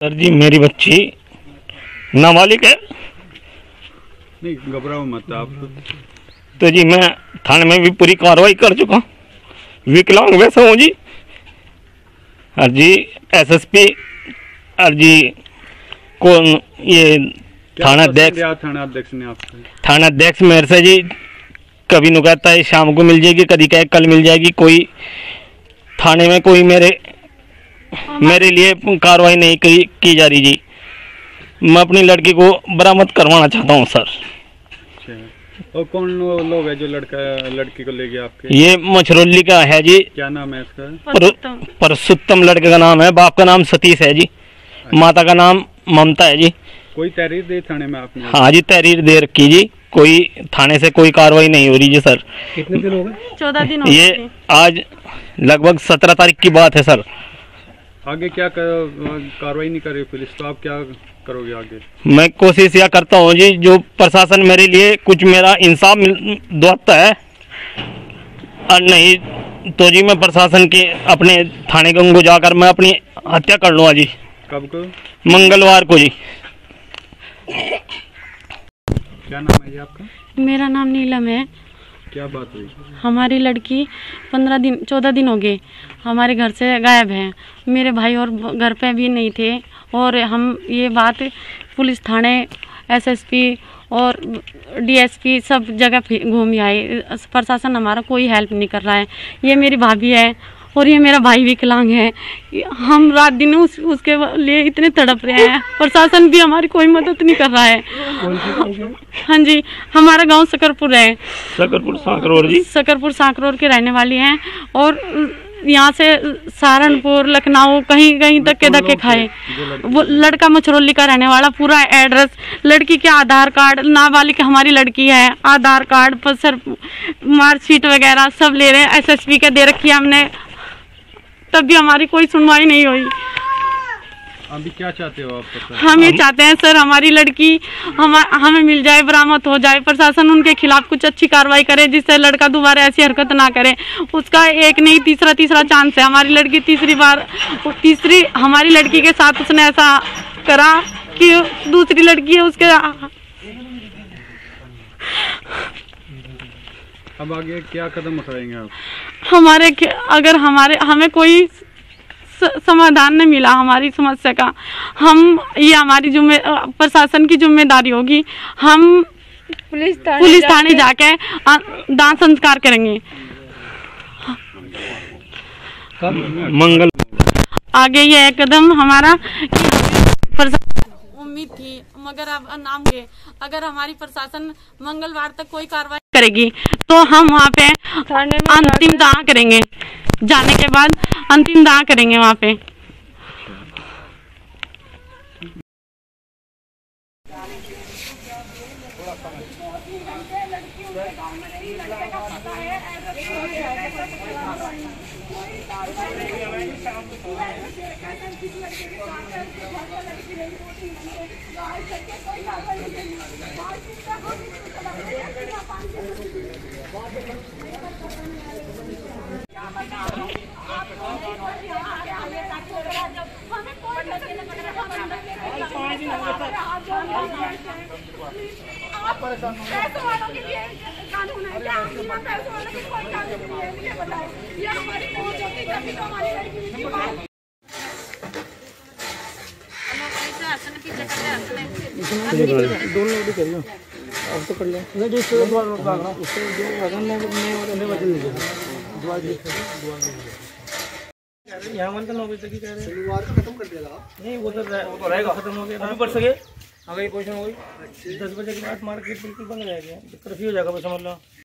Sir जी, मेरी बच्ची नाबालिग है। नहीं, घबराओ मत आप। तो जी मैं थाने में भी पूरी कार्रवाई कर चुका हूँ, विकलांग वैसा हूँ जी। और जी एसएसपी और जी कौन ये थाना अध्यक्ष ने आपको थाना अध्यक्ष मेरे से जी कभी नु कहता है शाम को मिल जाएगी, कभी कहे कल मिल जाएगी। कोई थाने में कोई मेरे लिए कार्रवाई नहीं की जा रही जी। मैं अपनी लड़की को बरामद करवाना चाहता हूँ सर। और कौन लोग है जो लड़की को ले गया आपके? ये मछरौली का है जी। क्या नाम है इसका? परसुत्तम लड़के का नाम है, बाप का नाम सतीश है जी, माता का नाम ममता है जी। कोई तहरीर दी थाने में आपने? हाँ जी, तहरीर दे रखी जी, कोई थाने से कोई कार्रवाई नहीं हो रही जी सर। कितने दिन हो गए? 14 दिन हो गए। ये आज लगभग 17 तारीख की बात है सर। आगे क्या कार्रवाई नहीं कर रही पुलिस, तो आप क्या करोगे आगे? मैं कोशिश यह करता हूँ जी, जो प्रशासन मेरे लिए कुछ मेरा इंसाफ दिलाता है, और नहीं तो जी मैं प्रशासन के अपने थाने को जाकर मैं अपनी हत्या कर लूँगा जी। कब को? मंगलवार को जी। क्या नाम है जी आपका? मेरा नाम नीलम है। क्या बात हुई? हमारी लड़की 14 दिन हो गए हमारे घर से गायब है। मेरे भाई और घर पे भी नहीं थे, और हम ये बात पुलिस थाने, एसएसपी और डीएसपी सब जगह घूम आए। प्रशासन हमारा कोई हेल्प नहीं कर रहा है। ये मेरी भाभी है और ये मेरा भाई विकलांग है। हम रात दिन उसके लिए इतने तड़प रहे हैं, प्रशासन भी हमारी कोई मदद नहीं कर रहा है। हाँ जी, हमारा गांव सकरपुर है। सकरपुर सांकरोर जी। सकरपुर सांकरोर के रहने वाली हैं, और यहाँ से सहारनपुर, लखनऊ कहीं कहीं तक के धक्के खाए। वो लड़का मछरौली का रहने वाला, पूरा एड्रेस, लड़की के आधार कार्ड, नाबालिग हमारी लड़की है, आधार कार्ड पर सर मार्कशीट वगैरह सब ले रहे हैं। एसएसपी के दे रखी है हमने, तब भी हमारी कोई सुनवाई नहीं हुई। अभी क्या चाहते हो आप? हम ये चाहते हैं सर, हमारी लड़की हमें मिल जाए, बरामद हो जाए। प्रशासन उनके खिलाफ कुछ अच्छी कार्रवाई करे, जिससे लड़का दोबारा ऐसी हरकत ना करे। उसका एक नहीं तीसरा चांस है। हमारी लड़की तीसरी हमारी लड़की के साथ उसने ऐसा करा कि दूसरी लड़की है उसके। अब आगे क्या कदम उठाएंगे आप? अगर हमें कोई समाधान नहीं मिला हमारी समस्या का, ये हमारी प्रशासन की जिम्मेदारी होगी। हम पुलिस थाने जाके दाह संस्कार करेंगे। मंगल आगे ये कदम हमारा उम्मीद थी, मगर अब नाम के अगर हमारी प्रशासन मंगलवार तक कोई कार्रवाई करेगी तो हम वहाँ पे अंतिम दाह करेंगे। जाने के बाद अंतिम दाह करेंगे वहाँ पे। पैसों वालों के लिए कानून है क्या? पैसों वालों के कोई कानून नहीं है, ये बताओ। ये हमारी पहुंच होती तभी तो हमारी लड़की मिलती है। दोनों लोग करियो, अब तो कर ले। नहीं जो उससे दुआ भागना, उससे जो वजन नहीं बदल लीजिए। दुआ यहाँ मन का 9 बजे तक ही कह रहे हैं। शनिवार को खत्म कर देगा? नहीं, वो तो रहेगा, खत्म हो गया। अभी बढ़ सके अगर ये पोजिशन हो गई 10 बजे के बाद मार्केट बिल्कुल बंद रहेगा, कर्फ्यू हो जाएगा, बस समझ लो।